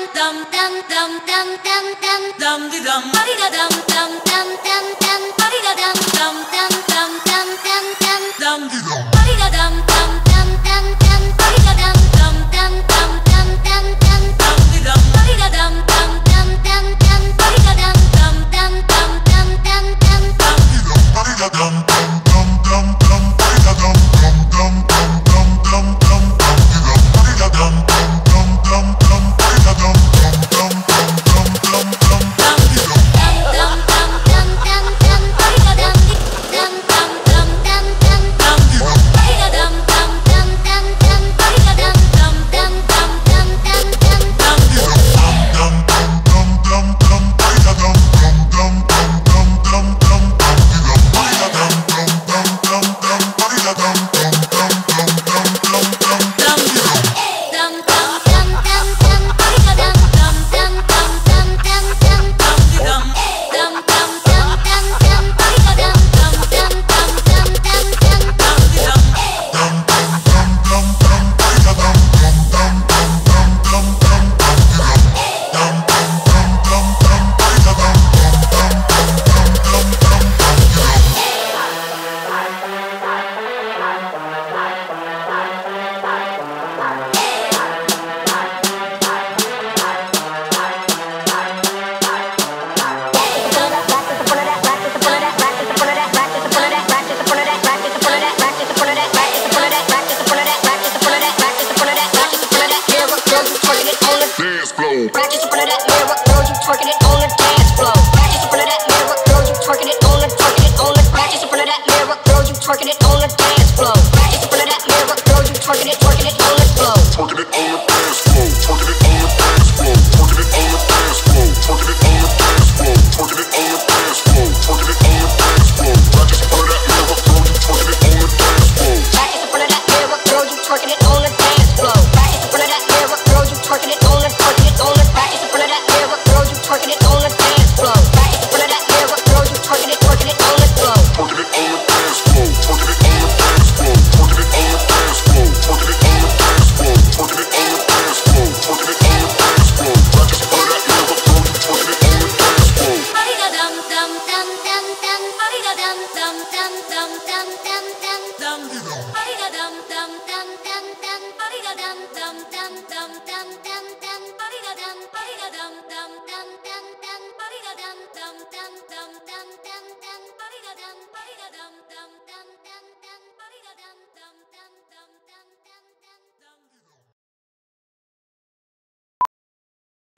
Practice in front of that mirror, girl, you twerking it on the dance floor. Practice in front of that mirror, girl, you twerking it on the Practice in front of that mirror, girl, you twerking it on the dance floor. Practice in front of that mirror, girl, you twerking it on the floor. Twerking it on the dance floor, twerking it on the dance floor, twerking it on the dance floor, twerking it on the dance floor, twerking it on the dance floor, twerking it on the dance floor. Practice in front of that mirror, girl, you twerking it on the dance floor. Practice in front of that mirror, girl, you twerking it on the dance floor. Practice in front of that mirror, girl, you twerking it on the Practice in front of that mirror, girl, you twerking it on the dance floor. Practice in front of that mirror, girl, you twerking it on the floor. Twerking it on the dance floor, twerking it on the dance floor, twerking it on the dance floor, twerking it on the dance floor, twerking it on the dance floor, twerking it on the dance floor. Practice in front of that mirror, girl, you twerking it on the dance floor. Dum dum dum dum dum, dum dum dum dum dum dum dum dum. Dum dum dum dum dum, dum dum dum dum dum dum dum. Dum dum dum dum dum dum, dum dum dum dum dum dum dum. Dum dum dum dum.